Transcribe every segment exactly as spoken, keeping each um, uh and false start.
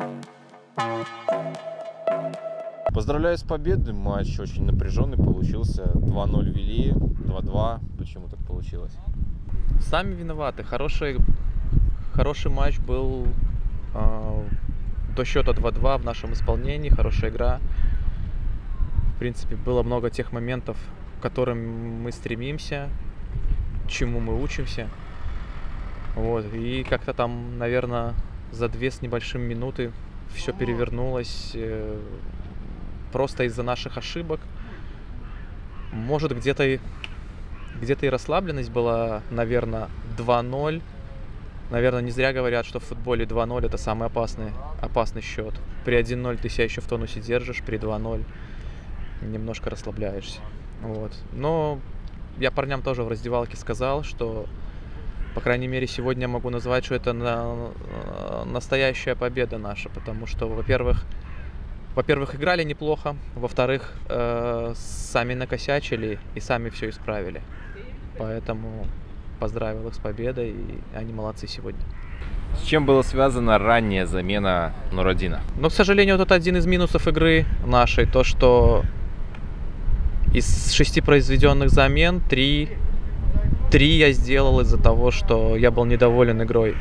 Поздравляю с победой. Матч очень напряженный получился. два ноль вели, два-два. Почему так получилось? Сами виноваты. Хороший, хороший матч был э, до счета два-два в нашем исполнении. Хорошая игра. В принципе, было много тех моментов, к которым мы стремимся, чему мы учимся. Вот. И как-то там, наверное, за две с небольшим минуты все перевернулось э, просто из-за наших ошибок. Может, где-то и, где-то и расслабленность была, наверное, два ноль. Наверное, не зря говорят, что в футболе два ноль это самый опасный, опасный счет. При один ноль ты себя еще в тонусе держишь, при два ноль немножко расслабляешься. Вот. Но я парням тоже в раздевалке сказал, что, по крайней мере, сегодня могу назвать, что это на, настоящая победа наша, потому что, во-первых, во-первых, играли неплохо, во-вторых, э, сами накосячили и сами все исправили. Поэтому поздравил их с победой, и они молодцы сегодня. С чем была связана ранняя замена Нураддина? Но, к сожалению, вот это один из минусов игры нашей, то, что из шести произведенных замен три, три я сделал из-за того, что я был недоволен игрой.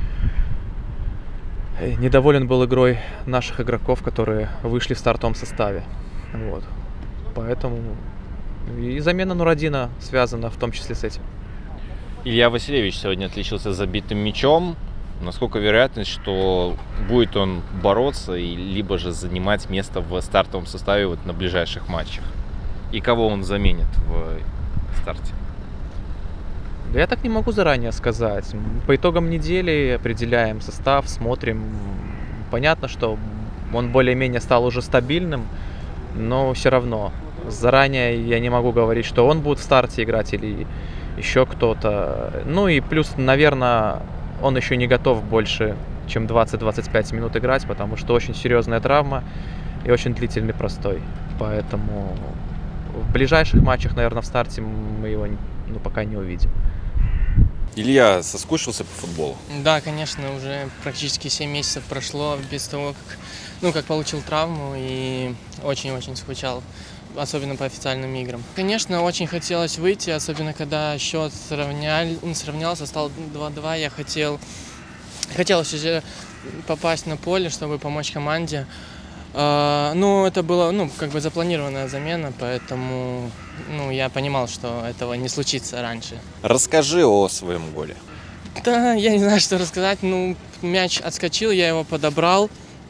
Недоволен был игрой наших игроков, которые вышли в стартовом составе. Вот. Поэтому и замена Нураддина связана в том числе с этим. Илья Васильевич сегодня отличился забитым мячом. Насколько вероятность, что будет он бороться и либо же занимать место в стартовом составе вот на ближайших матчах? И кого он заменит в старте? Да я так не могу заранее сказать. По итогам недели определяем состав, смотрим. Понятно, что он более-менее стал уже стабильным, но все равно заранее я не могу говорить, что он будет в старте играть или еще кто-то. Ну и плюс, наверное, он еще не готов больше, чем двадцать-двадцать пять минут играть, потому что очень серьезная травма и очень длительный простой. Поэтому в ближайших матчах, наверное, в старте мы его ну, пока не увидим. Илья соскучился по футболу? Да, конечно, уже практически семь месяцев прошло без того, как, ну, как получил травму, и очень-очень скучал, особенно по официальным играм. Конечно, очень хотелось выйти, особенно когда счет сравнял, сравнялся, стал два-два. Я хотел, хотелось уже попасть на поле, чтобы помочь команде. Ну, это была, ну, как бы запланированная замена, поэтому, ну, я понимал, что этого не случится раньше. Расскажи о своем голе. Да, я не знаю, что рассказать. Ну, мяч отскочил, я его подобрал,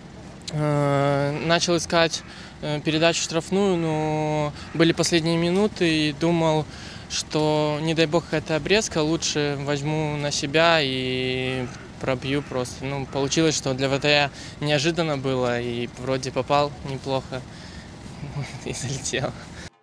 начал искать передачу штрафную, но были последние минуты и думал, что, не дай бог, какая-то обрезка, лучше возьму на себя и пробью просто. Ну, получилось, что для вратаря неожиданно было, и вроде попал неплохо и залетел.